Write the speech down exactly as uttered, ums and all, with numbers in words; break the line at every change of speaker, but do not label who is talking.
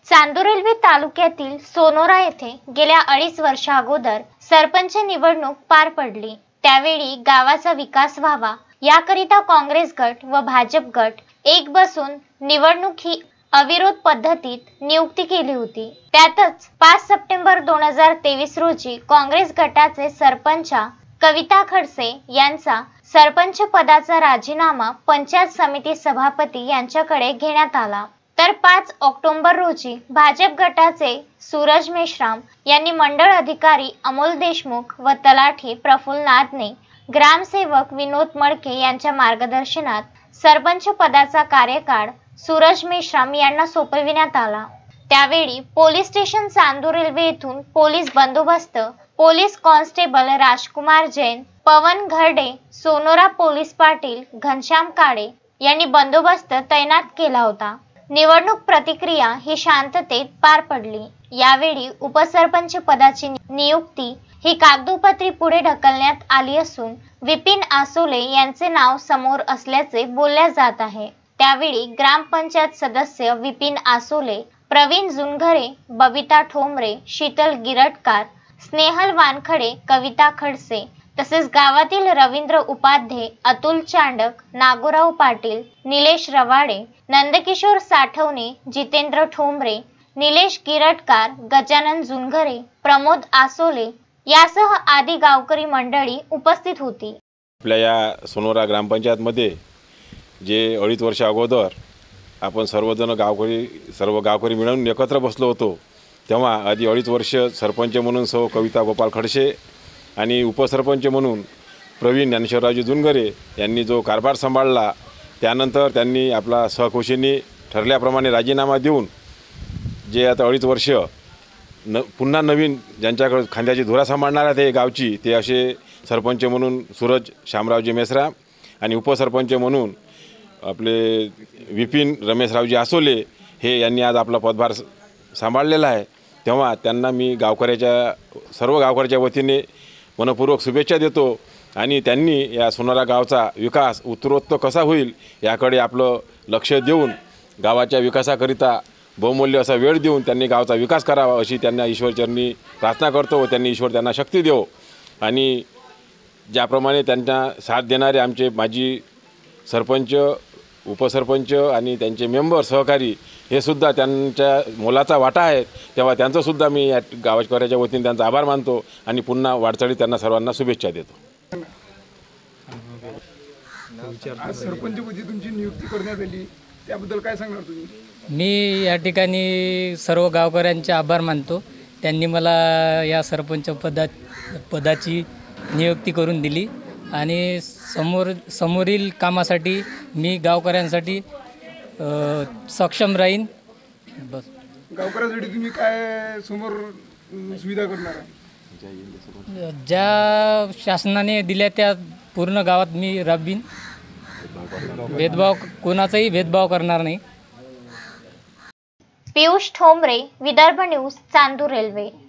Chandur railway तालुक्यातील Sonora येथे गेल्या अडीच वर्षा अगोदर सरपंच निवडणूक पार पडली। त्यावेळी गावाचा विकास व्हावा याकरिता काँग्रेस गट व भाजप गट एक बसून निवडणूक ही अविरोध पद्धतीत नियुक्ती केली होती। त्यातच पाच सप्टेंबर दोन हजार तेवीस रोजी काँग्रेस गटाचे सरपंच कविता खडसे यांचा सरपंच पदाचा राजीनामा पंचायत समिती सभापती यांच्याकडे घेण्यात आला। तर पाच ऑक्टोबर रोजी भाजप गटाचे सूरज मेश्राम यांनी मंडळ अधिकारी अमोल देशमुख व तलाठी प्रफुल्ल नादने ग्रामसेवक विनोद मडके यांच्या मार्गदर्शनात सरपंच पदाचा कार्यकाळ सूरज मेश्राम यांना सोपविण्यात आला। त्यावेळी पोलीस स्टेशन चांदूर रेल्वे येथून पोलीस बंदोबस्त police constable Rajkumar Jain, Pawan Gharde, Sonora police Patil Ghanshyam Kale यांनी बंदोबस्त तैनात केला होता। निवडणूक प्रतिक्रिया ही शांततेत पार पडली। यावेळी उपसरपंच पदाची नियुक्ती ही कागदोपत्री पुढे ढकलण्यात आली असून विपिन आसोले यांचे नाव समोर असल्याचे बोलले जात आहे। त्यावेळी ग्रामपंचायत सदस्य विपिन आसोले, प्रवीण जुनघरे, बबिता ठोंबरे, शीतल गिरटकार, स्नेहल वानखडे, कविता खडसे तसेच गावातील रवींद्र उपाध्ये, अतुल चांडक, नागोराव पाटील, निलेश रवाडे, नंदकिशोर साठवणे, जितेंद्र ठोंबरे, निलेश गिरटकार, गजानन जुनघरे, प्रमोद आसोले यासह आदी गावकरी मंडळी उपस्थित होती।
आपल्या या सोनोरा ग्रामपंचायतमध्ये जे अडीच वर्ष अगोदर आपण सर्वजण गावकरी सर्व गावकरी मिळून एकत्र बसलो होतो, तेव्हा आधी अडीच वर्ष सरपंच म्हणून सौ कविता गोपाल खडसे आणि उपसरपंच म्हणून प्रवीण ज्ञानेश्वररावजी जुनघरे यांनी जो कारभार सांभाळला, त्यानंतर त्यांनी आपला सहकुशीने ठरल्याप्रमाणे राजीनामा देऊन जे आता अडीच वर्ष न पुन्हा नवीन ज्यांच्याकडे खांद्याची धुरा सांभाळणार आहे ते गावची, ते असे सरपंच म्हणून सूरज शामरावजी मेश्राम आणि उपसरपंच म्हणून आपले विपिन रमेशरावजी आसोले हे यांनी आज आपला पदभार सांभाळलेला आहे। तेव्हा त्यांना मी गावकऱ्याच्या सर्व गावकऱ्याच्या वतीने मनपूर्वक शुभेच्छा देतो आणि त्यांनी या सोनोरा गावचा विकास उत्तरोत्तर कसा होईल याकडे आपलं लक्ष देऊन गावाच्या विकासाकरिता बहुमूल्य असा वेळ देऊन त्यांनी गावचा विकास करावा अशी त्यांना ईश्वरचरणी प्रार्थना करतो व त्यांनी ईश्वर त्यांना शक्ती देवो। आणि ज्याप्रमाणे त्यांना साथ देणारे आमचे माजी सरपंच, उपसरपंच आणि त्यांचे मेंबर सहकारी हे सुद्धा त्यांच्या मोलाचा वाटा आहे, तेव्हा त्यांचं सुद्धा मी या गावकऱ्याच्या वतीने त्यांचा आभार मानतो आणि पुन्हा वाटचाली त्यांना सर्वांना शुभेच्छा देतो।
सरपंचपदी तुमची नियुक्ती करण्यात आली, त्याबद्दल काय सांगणार तुम्ही?
मी या ठिकाणी सर्व गावकऱ्यांचे आभार मानतो। त्यांनी मला या सरपंच पदा पदाची नियुक्ती करून दिली आणि समोर समोरील कामासाठी मी गावकऱ्यांसाठी सक्षम राहीन। बस
गावकऱ्यांसाठी तुम्ही काय समोर सुविधा करणार आहे?
ज्या शासनाने दिल्या त्या पूर्ण गावात मी राबवीन। भेदभाव कोणाचाही भेदभाव करणार नाही।
Piyush Thombare, Vidarbha news, Chandur railway.